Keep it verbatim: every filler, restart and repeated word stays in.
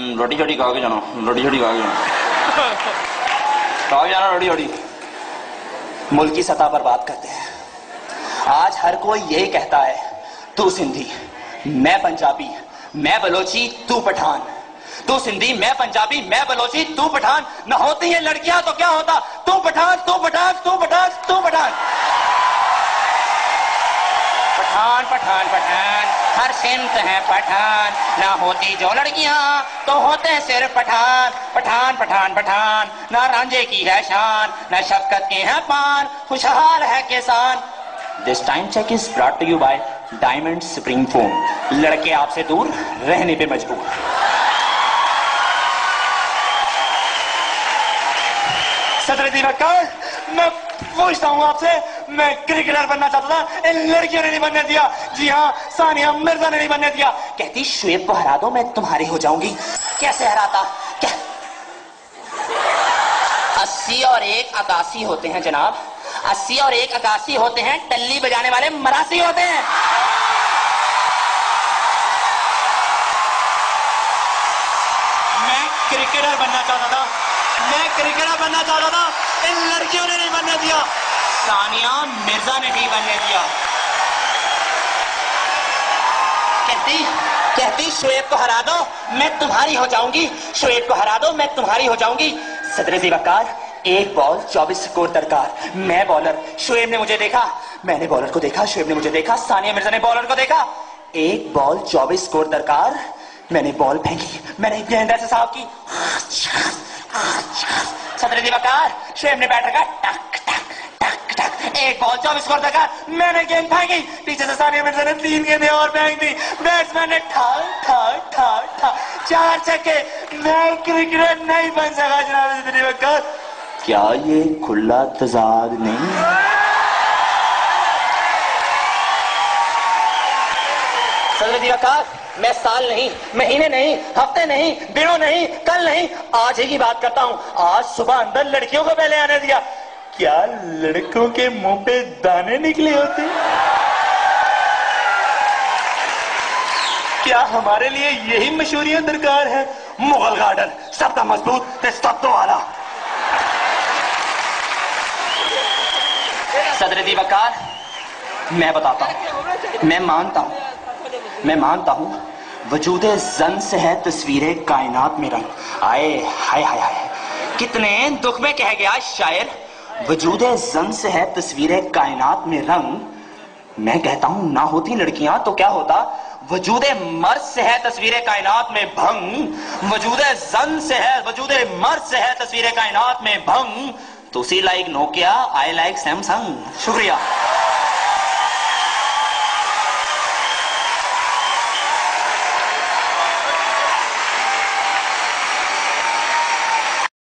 रोटी छोटी खा के जाना, रोटी छोटी खा के जाना, खा के जाना रोटी छोटी। मुल्क की सतह पर बात करते हैं। आज हर कोई यही कहता है, तू सिंधी, मैं पंजाबी, मैं बलोची, तू पठान। तू सिंधी, मैं पंजाबी, मैं बलोची, तू पठान। न होती है लड़कियां तो क्या होता, तू पठान, तू पठान, तू पठान, तू पठान। पठान पठान पठान, हर सिमत है पठान। ना होती जो लड़कियां तो होते सिर्फ पठान। पठान पठान पठान, ना रांझे की है शान, ना शफकत के है पान, खुशहाल है किसान। This time check is brought to you by diamond spring foam. लड़के आपसे दूर रहने पे मजबूर। सदर दिवाकर, मैं पूछता हूँ आपसे, मैं क्रिकेटर बनना चाहता था, इन लड़कियों ने नहीं बनने दिया। जी हाँ, सानिया मिर्जा ने नहीं बनने दिया। कहती शुएब को हरा दो, मैं तुम्हारी हो जाऊंगी। कैसे हराता? क्या अस्सी और एक अकासी होते हैं जनाब, अस्सी और एक अकासी होते हैं, टल्ली बजाने वाले मरासी होते हैं। मैं क्रिकेटर बनना चाहता था, मैं क्रिकेटर बनना चाहता था, इन लड़कियों ने नहीं बनने दिया। सानिया मिर्जा ने नहीं बनने दिया। कहती कहती शुएब को हरा दो, मैं तुम्हारी हो जाऊंगी। शुएब को हरा दो, मैं तुम्हारी हो जाऊंगी। सदर ज़िवकार, एक बॉल चौबीस स्कोर दरकार। मैं बॉलर, शुएब ने मुझे देखा, मैंने बॉलर को देखा, शुएब ने मुझे देखा, सानिया मिर्जा ने बॉलर को देखा। एक बॉल चौबीस स्कोर दरकार। मैंने बॉल फेंकी, मैंने गेंद ऐसे साफ की। सदर ज़िवकार, शुएब ने बैट रखा, टक टक टक टक, एक बॉल चौबीस स्कोर दरकार। मैंने गेंद फेंकी, पीछे से सानिया मिर्जा ने तीन गेंदें और फेंक दी। बैट्समैन ने ठाक ठाक ठाक ठाक चार छक्के। मैं क्रिकेटर नहीं बन सका जनाब सदर ज़िवकार। क्या ये खुला तजाद नहीं? सदर ज़िवकार, मैं साल नहीं, महीने नहीं, हफ्ते नहीं, दिनों नहीं, कल नहीं, आज ही की बात करता हूँ। आज सुबह अंदर लड़कियों को पहले आने दिया। क्या लड़कों के मुंह पे दाने निकले होते? क्या हमारे लिए यही मशहूरियत दरकार है? मुगल गार्डन, सबका मजबूत ते सब तो आला। सदर ज़िवकार, मैं बताता हूँ, मैं मानता हूँ, मैं मानता हूँ, वजूदे जन से है तस्वीरें कायनात में रंग। आए हाय हाय हाय, कितने दुख में कह गया शायर। वजूदे जन से है तस्वीरें कायनात में रंग। मैं कहता हूँ, ना होती लड़कियां तो क्या होता। वजूदे मर्द से है तस्वीरें कायनात में भंग। वजूदे जन से है, वजूदे मर्द से है तस्वीरें कायनात में भंग। तो she like Nokia, I like Samsung. शुक्रिया।